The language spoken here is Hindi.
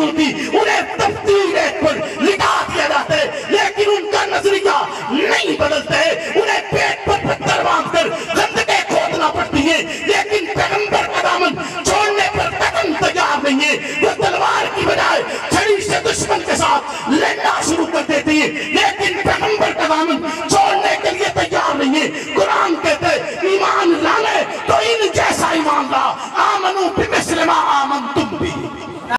होती, उन्हें तफ्तीर पर लिटा दिया जाता है, लेकिन उनका नजरिया नहीं बदलता है। उन्हें पेट पर पत्थर बांधकर खंदकें खोदना पड़ती है, लेकिन पैगंबर का दामन छोड़ने पर कदम तैयार नहीं है। वो तलवार की बजाय छड़ी से दुश्मन के साथ लड़ना शुरू कर देती है, लेकिन पैगंबर का दामन